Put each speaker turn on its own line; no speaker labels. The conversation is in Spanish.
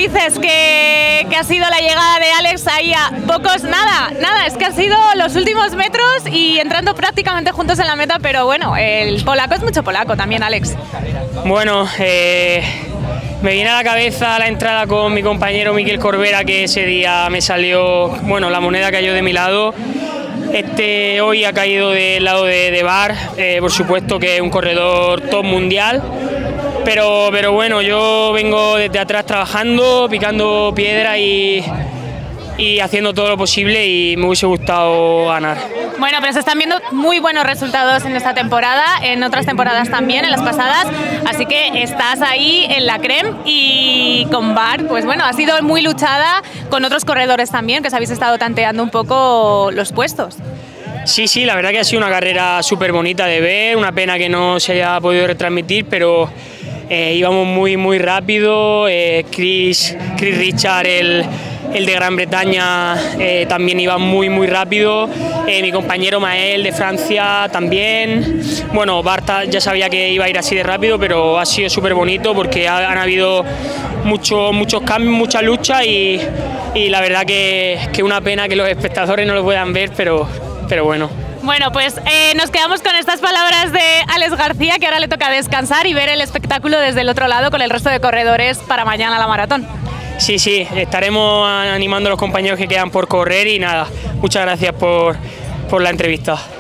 dices? ¿Que ha sido la llegada de Alex ahí a pocos? Nada, es que ha sido los últimos metros y entrando prácticamente juntos en la meta, pero bueno, el polaco es mucho polaco también, Alex.
Bueno, me viene a la cabeza la entrada con mi compañero Miquel Corbera, que ese día me salió, bueno, la moneda cayó de mi lado. Hoy ha caído del lado de Bar, por supuesto que es un corredor top mundial, pero bueno, yo vengo desde atrás trabajando, picando piedra y haciendo todo lo posible, y me hubiese gustado ganar.
Bueno, pero se están viendo muy buenos resultados en esta temporada, en otras temporadas también, en las pasadas, así que estás ahí en la creme, y con Bar, pues bueno, ha sido muy luchada con otros corredores también, que os habéis estado tanteando un poco los puestos.
Sí, la verdad que ha sido una carrera súper bonita de ver, una pena que no se haya podido retransmitir, pero íbamos muy rápido. Chris Richard, el de Gran Bretaña, también iba muy rápido. Mi compañero Mael de Francia también. Bueno, Barta ya sabía que iba a ir así de rápido, pero ha sido súper bonito porque han habido muchos cambios, mucha lucha, y la verdad que una pena que los espectadores no lo puedan ver, pero bueno.
Bueno, pues nos quedamos con estas palabras de Alex García, que ahora le toca descansar y ver el espectáculo desde el otro lado con el resto de corredores para mañana la maratón.
Sí, estaremos animando a los compañeros que quedan por correr, y nada, muchas gracias por la entrevista.